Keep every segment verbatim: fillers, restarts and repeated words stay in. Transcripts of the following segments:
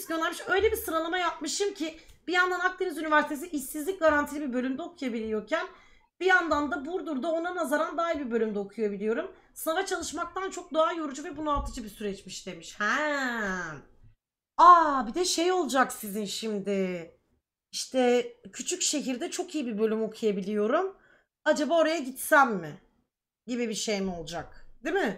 Tips göndermiş. Öyle bir sıralama yapmışım ki bir yandan Akdeniz Üniversitesi işsizlik garantili bir bölümde okuyabiliyorken bir yandan da Burdur'da ona nazaran daha iyi bir bölümde okuyabiliyorum. Sınava çalışmaktan çok daha yorucu ve bunaltıcı bir süreçmiş demiş. Ha. Aa, bir de şey olacak sizin şimdi. İşte küçük şehirde çok iyi bir bölüm okuyabiliyorum. Acaba oraya gitsem mi? Gibi bir şey mi olacak? Değil mi?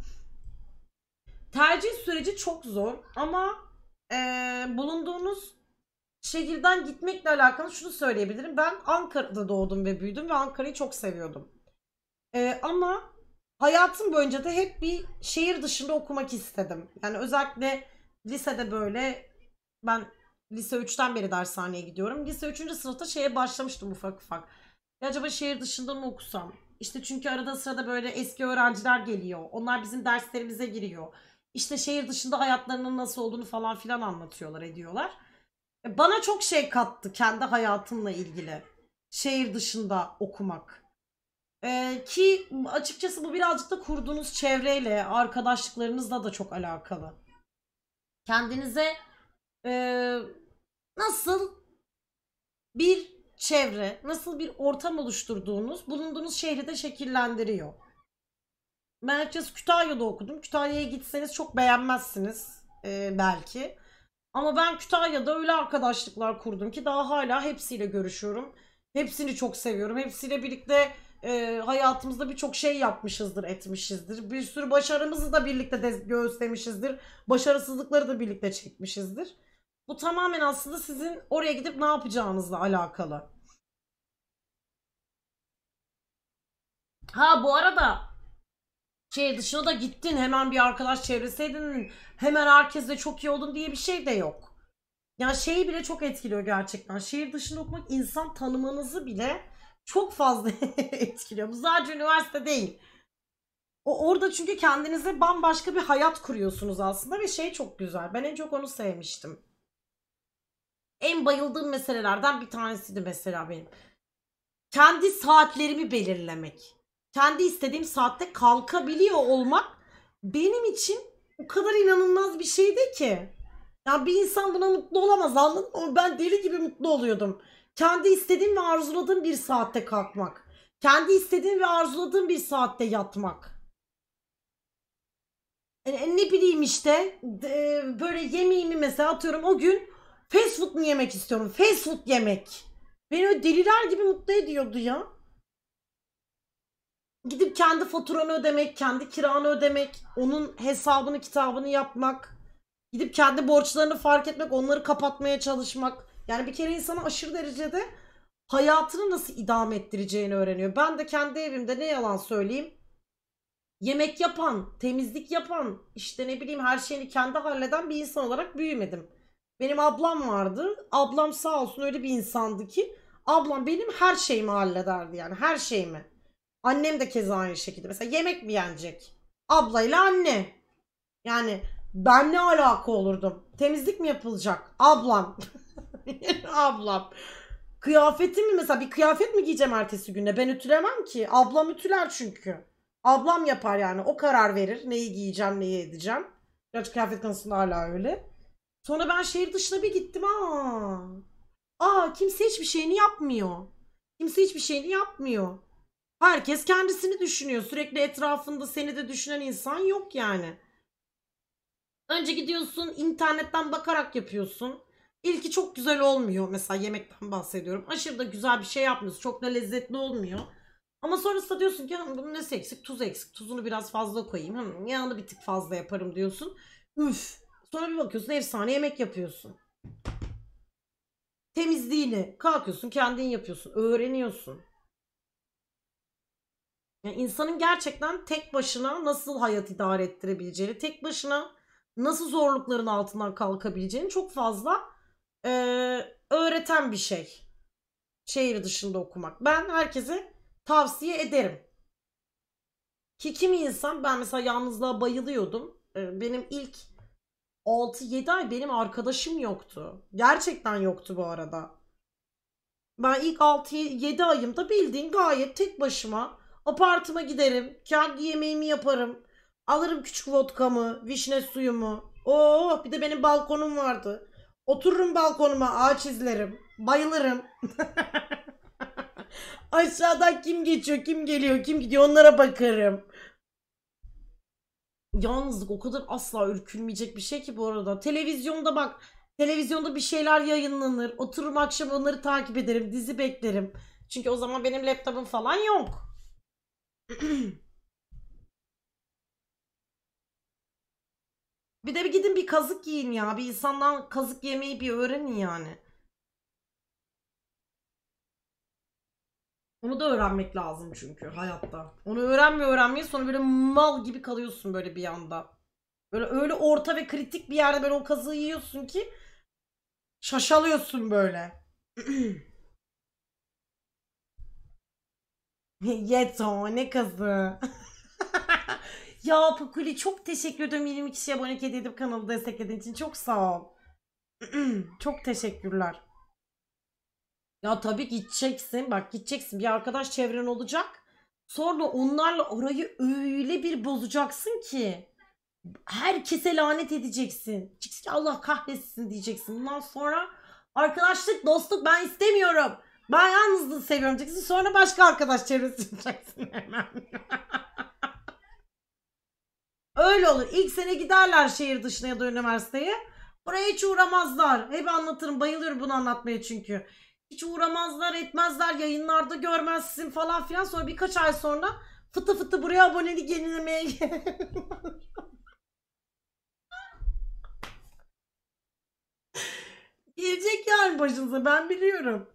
Tercih süreci çok zor ama eee, bulunduğunuz şehirden gitmekle alakalı şunu söyleyebilirim. Ben Ankara'da doğdum ve büyüdüm ve Ankara'yı çok seviyordum. Eee, ama hayatım boyunca da hep bir şehir dışında okumak istedim. Yani özellikle lisede böyle ben lise üçten beri dershaneye gidiyorum. Lise üçüncü sınıfta şeye başlamıştım ufak ufak. Ya acaba şehir dışında mı okusam? İşte çünkü arada sırada böyle eski öğrenciler geliyor. Onlar bizim derslerimize giriyor. İşte şehir dışında hayatlarının nasıl olduğunu falan filan anlatıyorlar, ediyorlar. E, Bana çok şey kattı kendi hayatımla ilgili. Şehir dışında okumak. Ee, ki açıkçası bu birazcık da kurduğunuz çevreyle, arkadaşlıklarınızla da çok alakalı. Kendinize e, nasıl bir çevre, nasıl bir ortam oluşturduğunuz bulunduğunuz şehri de şekillendiriyor. Ben açıkçası Kütahya'da okudum. Kütahya'ya gitseniz çok beğenmezsiniz e, belki. Ama ben Kütahya'da öyle arkadaşlıklar kurdum ki daha hala hepsiyle görüşüyorum. Hepsini çok seviyorum. Hepsiyle birlikte e, hayatımızda birçok şey yapmışızdır, etmişizdir. Bir sürü başarımızı da birlikte de göğüslemişizdir. Başarısızlıkları da birlikte çekmişizdir. Bu tamamen aslında sizin oraya gidip ne yapacağınızla alakalı. Ha, bu arada şey dışına da gittin, hemen bir arkadaş çevresi edindin, hemen herkesle çok iyi oldun diye bir şey de yok. Yani şeyi bile çok etkiliyor gerçekten. Şehir dışında okumak insan tanımanızı bile çok fazla etkiliyor. Bu sadece üniversite değil. O orada çünkü kendinize bambaşka bir hayat kuruyorsunuz aslında ve şey çok güzel. Ben en çok onu sevmiştim. En bayıldığım meselelerden bir tanesiydi mesela benim. Kendi saatlerimi belirlemek. Kendi istediğim saatte kalkabiliyor olmak benim için o kadar inanılmaz bir şeydi ki. Ya bir insan buna mutlu olamaz, anladın mı? Ben deli gibi mutlu oluyordum. Kendi istediğim ve arzuladığım bir saatte kalkmak. Kendi istediğim ve arzuladığım bir saatte yatmak. E, e, ne bileyim işte e, böyle yemeğimi mesela atıyorum o gün fast food mu yemek istiyorum? Fast food yemek. Beni öyle deliler gibi mutlu ediyordu ya. Gidip kendi faturanı ödemek, kendi kiranı ödemek, onun hesabını kitabını yapmak. Gidip kendi borçlarını fark etmek, onları kapatmaya çalışmak. Yani bir kere insana aşırı derecede hayatını nasıl idame ettireceğini öğreniyor. Ben de kendi evimde ne yalan söyleyeyim, yemek yapan, temizlik yapan, işte ne bileyim her şeyini kendi halleden bir insan olarak büyümedim. Benim ablam vardı. Ablam sağ olsun öyle bir insandı ki ablam benim her şeyimi hallederdi, yani her şeyimi. Annem de keza aynı şekilde. Mesela yemek mi yenecek? Ablayla anne. Yani ben ne alaka olurdum? Temizlik mi yapılacak? Ablam. Ablam. Kıyafetim mi mesela, bir kıyafet mi giyeceğim ertesi günde? Ben ütülemem ki. Ablam ütüler çünkü. Ablam yapar yani. O karar verir. Neyi giyeceğim, neyi edeceğim. Gerçi kıyafet konusunda hala öyle. Sonra ben şehir dışına bir gittim. Aa. Aa, kimse hiçbir şeyini yapmıyor. Kimse hiçbir şeyini yapmıyor. Herkes kendisini düşünüyor. Sürekli etrafında seni de düşünen insan yok yani. Önce gidiyorsun internetten bakarak yapıyorsun. İlki çok güzel olmuyor. Mesela yemekten bahsediyorum. Aşırı da güzel bir şey yapmıyorsun. Çok da lezzetli olmuyor. Ama sonrasında diyorsun ki bunun nesi eksik? Tuz eksik. Tuzunu biraz fazla koyayım. Hmm, yağını bir tık fazla yaparım diyorsun. Üf. Sonra bir bakıyorsun efsane yemek yapıyorsun. Temizliğini kalkıyorsun kendin yapıyorsun. Öğreniyorsun. Yani insanın gerçekten tek başına nasıl hayat idare ettirebileceğini, tek başına nasıl zorlukların altından kalkabileceğini çok fazla e, öğreten bir şey. Şehir dışında okumak. Ben herkese tavsiye ederim. Ki kimi insan, ben mesela yalnızlığa bayılıyordum. E, benim ilk altı yedi ay benim arkadaşım yoktu. Gerçekten yoktu bu arada. Ben ilk altı yedi ayımda bildiğin gayet tek başıma apartıma giderim. Kendi yemeğimi yaparım. Alırım küçük vodkamı, vişne suyumu. Oh, bir de benim balkonum vardı. Otururum balkonuma, ağaç izlerim. Bayılırım. Aşağıdan kim geçiyor, kim geliyor, kim gidiyor onlara bakarım. Yalnızlık o kadar asla ürkülmeyecek bir şey ki bu arada. Televizyonda bak, televizyonda bir şeyler yayınlanır. Otururum akşam onları takip ederim, dizi beklerim. Çünkü o zaman benim laptopum falan yok. Bir de bir gidin bir kazık yiyin ya. Bir insandan kazık yemeyi bir öğrenin yani. Onu da öğrenmek lazım çünkü hayatta. Onu öğrenmiyor öğrenmeye sonra böyle mal gibi kalıyorsun böyle bir anda. Böyle öyle orta ve kritik bir yerde böyle o kazığı yiyorsun ki şaşalıyorsun böyle. Yeto ne kazığı. Ya Pukuli çok teşekkür ederim yirmi kişiye abone edip kanalı desteklediğin için çok sağ ol. Çok teşekkürler. Ya tabii gideceksin. Bak gideceksin. Bir arkadaş çevren olacak. Sonra onlarla orayı öyle bir bozacaksın ki herkese lanet edeceksin. Çıksın Allah kahretsin diyeceksin. Bundan sonra arkadaşlık, dostluk ben istemiyorum. Ben yalnızlığı seviyorum diyeceksin. Sonra başka arkadaş çevresi yapacaksın hemen. Öyle olur. İlk sene giderler şehir dışına ya da üniversiteye. Buraya hiç uğramazlar. Hep anlatırım. Bayılıyorum bunu anlatmaya çünkü. Hiç uğramazlar, etmezler, yayınlarda görmezsin falan filan. Sonra birkaç ay sonra fıtı fıtı buraya abonelik yenilemeye gelecek yani başınıza, ben biliyorum.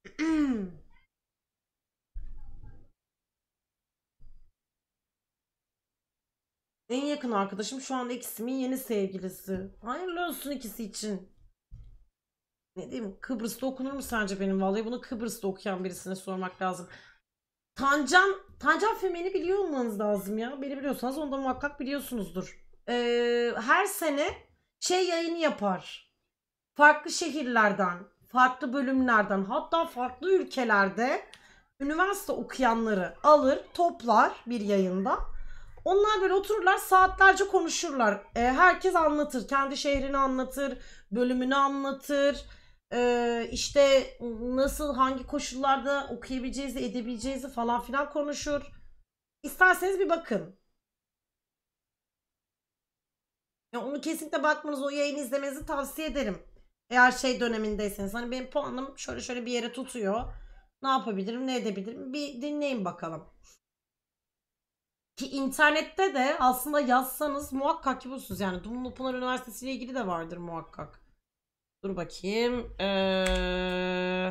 En yakın arkadaşım şu anda ikisimin yeni sevgilisi. Hayırlı olsun ikisi için. Ne diyeyim, Kıbrıs'ta okunur mu sence benim? Vallahi bunu Kıbrıs'ta okuyan birisine sormak lazım. Tancan, Tancan Fümen'i biliyor olmanız lazım ya. Beni biliyorsanız onu da muhakkak biliyorsunuzdur. Ee, her sene şey yayını yapar. Farklı şehirlerden, farklı bölümlerden, hatta farklı ülkelerde üniversite okuyanları alır, toplar bir yayında. Onlar böyle otururlar, saatlerce konuşurlar. Ee, herkes anlatır, kendi şehrini anlatır, bölümünü anlatır. Ee, işte nasıl, hangi koşullarda okuyabileceğinizi, edebileceğinizi falan filan konuşur. İsterseniz bir bakın. Ya onu kesinlikle bakmanızı, o yayını izlemenizi tavsiye ederim. Eğer şey dönemindeyseniz, hani benim puanım şöyle şöyle bir yere tutuyor. Ne yapabilirim, ne edebilirim? Bir dinleyin bakalım. Ki internette de aslında yazsanız muhakkak ki bulursunuz. Yani Dumlupınar Üniversitesi ile ilgili de vardır muhakkak. Dur bakayım. Ee...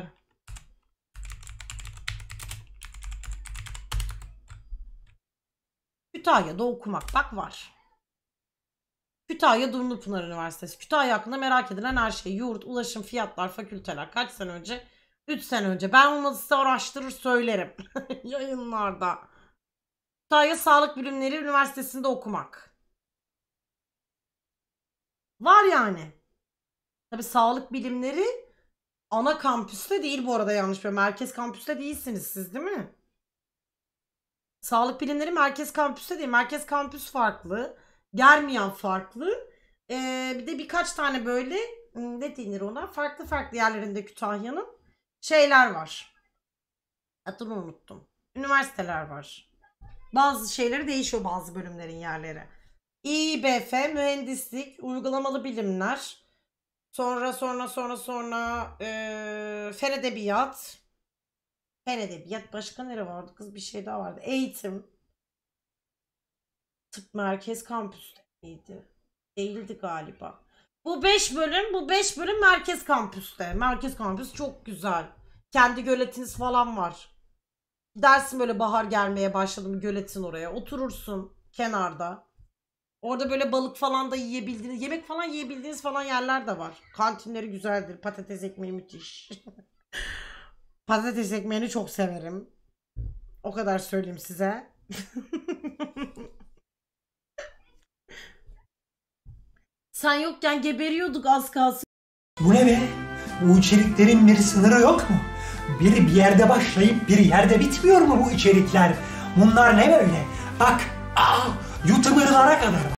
Kütahya'da okumak bak var. Kütahya Dumlupınar Üniversitesi. Kütahya hakkında merak edilen her şey. Yurt, ulaşım, fiyatlar, fakülteler. Kaç sene önce? üç sene önce. Ben onu size araştırır söylerim. Yayınlarda. Kütahya Sağlık Bilimleri Üniversitesi'nde okumak. Var yani. Tabii sağlık bilimleri ana kampüste değil bu arada, yanlış bir. Merkez kampüste değilsiniz siz değil mi? Sağlık bilimleri merkez kampüste değil. Merkez kampüs farklı. Germiyan farklı. Ee, bir de birkaç tane böyle ne denir ona? Farklı farklı yerlerinde Kütahya'nın şeyler var. Adını unuttum. Üniversiteler var. Bazı şeyleri değişiyor, bazı bölümlerin yerleri. İİBF, mühendislik, uygulamalı bilimler. Sonra sonra sonra sonra ee, fen edebiyat. Fen edebiyat başka nere vardı kız, bir şey daha vardı. Eğitim. Tıp merkez kampüsteydi. Değildi galiba. Bu beş bölüm, bu beş bölüm merkez kampüste. Merkez kampüs çok güzel. Kendi göletiniz falan var. Dersin böyle bahar gelmeye başladı mı göletin oraya. Oturursun kenarda. Orada böyle balık falan da yiyebildiğiniz, yemek falan yiyebildiğiniz falan yerler de var. Kantinleri güzeldir. Patates ekmeği müthiş. Patates ekmeğini çok severim. O kadar söyleyeyim size. Sen yokken geberiyorduk az kalsın. Bu ne be? Bu içeriklerin bir sınırı yok mu? Biri bir yerde başlayıp bir yerde bitmiyor mu bu içerikler? Bunlar ne böyle? Bak, aa, YouTuber'lara kadar.